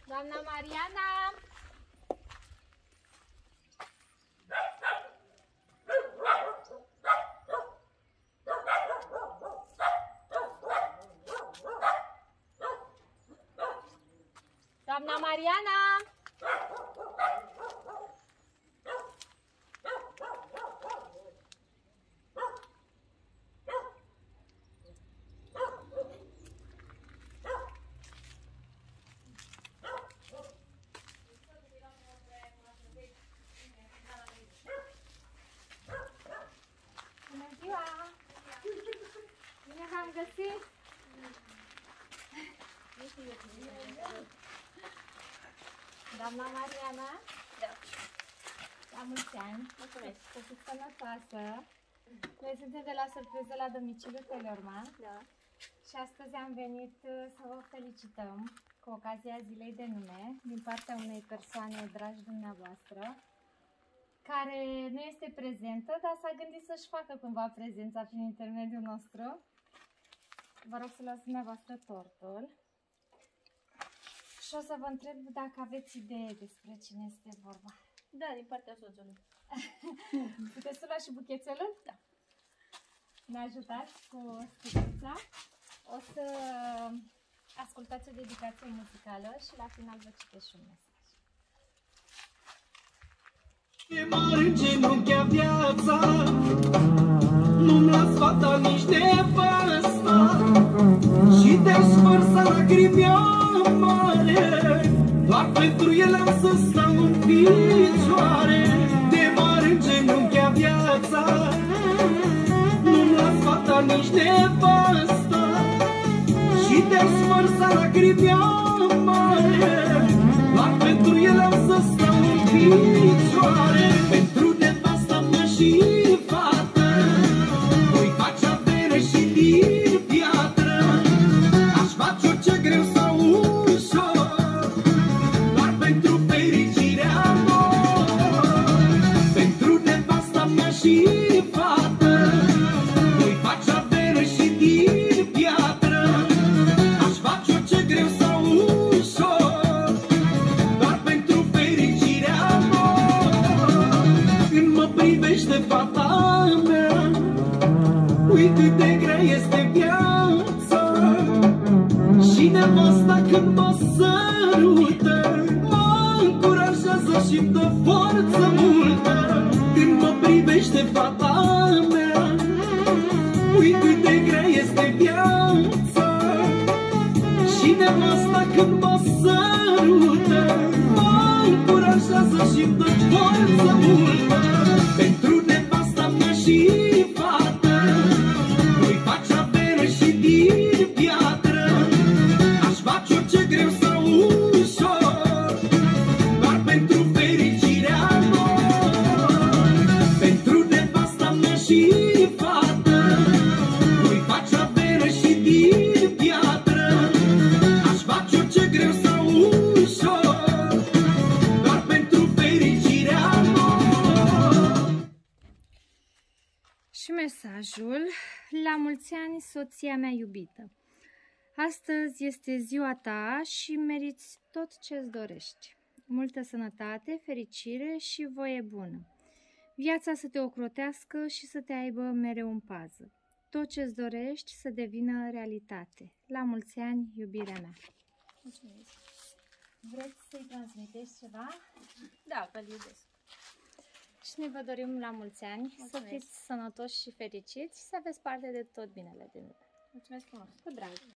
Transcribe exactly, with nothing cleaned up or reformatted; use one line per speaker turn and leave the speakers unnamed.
Doamna Mariana! Doamna Mariana! Bună ziua! Bine v-am găsit! Doamna Mariana?
Da.
La mulți ani!
Mulțumesc!
Să fiți sănătoasă! Noi suntem de la Surpriză la domiciliu Teleorman.
Da.
Și astăzi am venit să vă felicităm cu ocazia Zilei de Nume din partea unei persoane dragi dumneavoastră care nu este prezentă, dar s-a gândit să-și facă cumva prezența prin intermediul nostru. Vă rog să luați dumneavoastră tortul și o să vă întreb dacă aveți idee despre cine este vorba.
Da, din partea soțului.
Puteți să luați și buchețelul?
Da.
Ne ajutați cu sticluța. O să ascultați o dedicație muzicală și la final vă citesc și un mesaj.
E mare în genunchea viața, nu-mi las fata nici nevasta, și te-aș vărsa lacrimea mare, doar pentru el am să stau în picioare. De mare în genunchea viața, nu-mi las fata nici nevasta, și te-aș vărsa lacrimea mare, doar pentru el am să stau în picioare. Pentru nevasta mea și fată, voi face avere și din piatră, aș face orice greu sau ușor, doar pentru fericirea lor. Pentru nevasta mea și fată, voi face avere și din piatră, aș face orice greu sau ușor, doar pentru fericirea lor. Când mă privește fata mea, uite de grea este viața, și nevasta când mă sărută, mă încurajează și-mi dă forță multă. Când mă privește fata mea, uite de grea este viața, și nevasta când mă sărută, mă încurajează și-mi dă forță multă. Pentru nevasta mea și fată, voi face avere și din piatră, aș face orice greu sau ușor, doar pentru fericirea lor. Pentru nevasta mea și fată, voi face avere și din piatră, aș face orice greu sau ușor, doar pentru fericirea lor.
Și mesajul: la mulți ani, soția mea iubită. Astăzi este ziua ta și meriți tot ce-ți dorești. Multă sănătate, fericire și voie bună. Viața să te ocrotească și să te aibă mereu în pază. Tot ce-ți dorești să devină realitate. La mulți ani, iubirea mea.
Mulțumesc.
Vreți să-i transmiteți ceva?
Da, că-l iubesc.
Și ne vă dorim la mulți ani.
Mulțumesc.
Să fiți sănătoși și fericiți și să aveți parte de tot binele din lume.
Mulțumesc frumos.
Cu drag!